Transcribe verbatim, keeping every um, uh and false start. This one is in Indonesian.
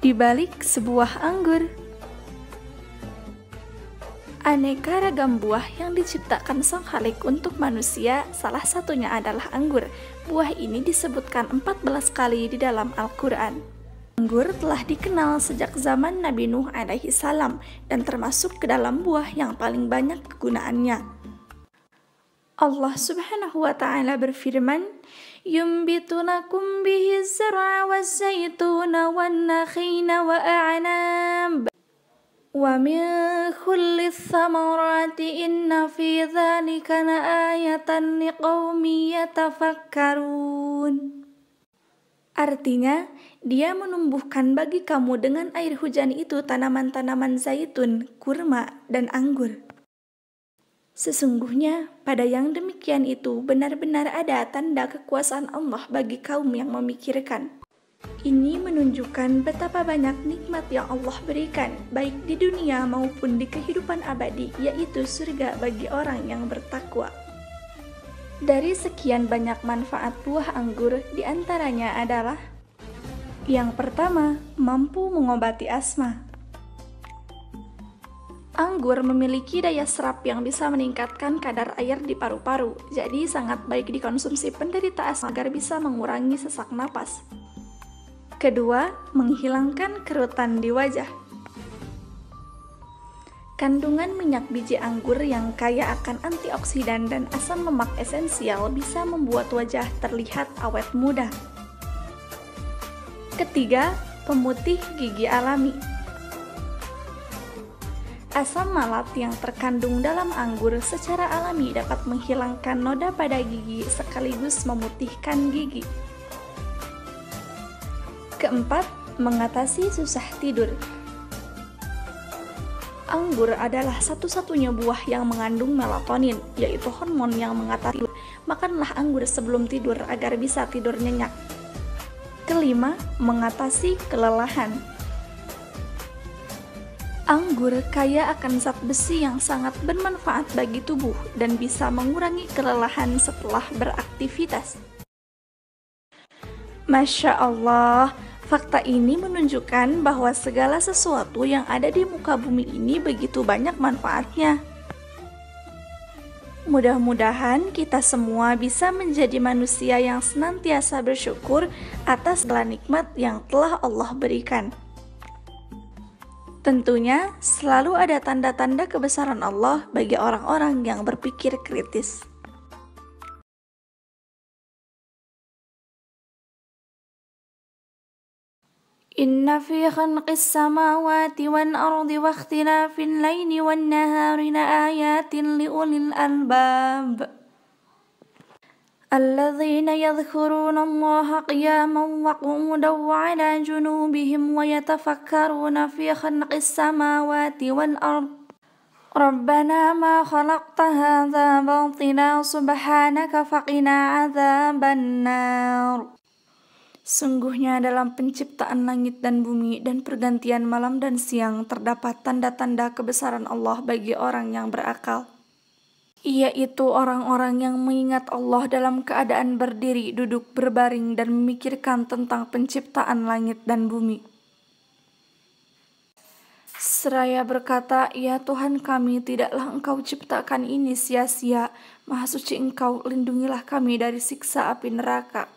di balik sebuah anggur. Aneka ragam buah yang diciptakan Sang Khalik untuk manusia, salah satunya adalah anggur. Buah ini disebutkan empat belas kali di dalam Al-Quran. Anggur telah dikenal sejak zaman Nabi Nuh alaihi salam dan termasuk ke dalam buah yang paling banyak kegunaannya. Allah subhanahu wa ta'ala berfirman, "Yumbitu lakum bihi zar'a waz-zaytuna wan-nakhila wa a'nab. Wa min kulli thamarati inna fi dzalika laayatan liqaumin yatafakkarun." Artinya, Dia menumbuhkan bagi kamu dengan air hujan itu tanaman-tanaman zaitun, kurma, dan anggur. Sesungguhnya, pada yang demikian itu benar-benar ada tanda kekuasaan Allah bagi kaum yang memikirkan. Ini menunjukkan betapa banyak nikmat yang Allah berikan, baik di dunia maupun di kehidupan abadi, yaitu surga bagi orang yang bertakwa. Dari sekian banyak manfaat buah anggur, diantaranya adalah: yang pertama, mampu mengobati asma. Anggur memiliki daya serap yang bisa meningkatkan kadar air di paru-paru, jadi sangat baik dikonsumsi penderita asma agar bisa mengurangi sesak napas. Kedua, menghilangkan kerutan di wajah. Kandungan minyak biji anggur yang kaya akan antioksidan dan asam lemak esensial bisa membuat wajah terlihat awet muda. Ketiga, pemutih gigi alami. Asam malat yang terkandung dalam anggur secara alami dapat menghilangkan noda pada gigi sekaligus memutihkan gigi. Keempat, mengatasi susah tidur. Anggur adalah satu-satunya buah yang mengandung melatonin, yaitu hormon yang mengatasi tidur. Makanlah anggur sebelum tidur agar bisa tidur nyenyak. Kelima, mengatasi kelelahan. Anggur kaya akan zat besi yang sangat bermanfaat bagi tubuh dan bisa mengurangi kelelahan setelah beraktivitas. Masya Allah, fakta ini menunjukkan bahwa segala sesuatu yang ada di muka bumi ini begitu banyak manfaatnya. Mudah-mudahan kita semua bisa menjadi manusia yang senantiasa bersyukur atas segala nikmat yang telah Allah berikan. Tentunya, selalu ada tanda-tanda kebesaran Allah bagi orang-orang yang berpikir kritis. Inna fi khalqis samawati wal ardi wa ikhtilafil laili wan nahari laayatin liulil albab. Alladzina yadhkuruna Allaha qiyaman wa qu'udan wa 'ala junubihim wa yatafakkaruna fi khalqis samawati wal ardi. Rabbana ma khalaqta hadza batila subhanaka faqina 'adzaban nar. Sungguhnya dalam penciptaan langit dan bumi dan pergantian malam dan siang terdapat tanda-tanda kebesaran Allah bagi orang yang berakal, yaitu orang-orang yang mengingat Allah dalam keadaan berdiri, duduk, berbaring, dan memikirkan tentang penciptaan langit dan bumi. Seraya berkata, "Ya Tuhan kami, tidaklah Engkau ciptakan ini sia-sia. Maha suci Engkau, lindungilah kami dari siksa api neraka."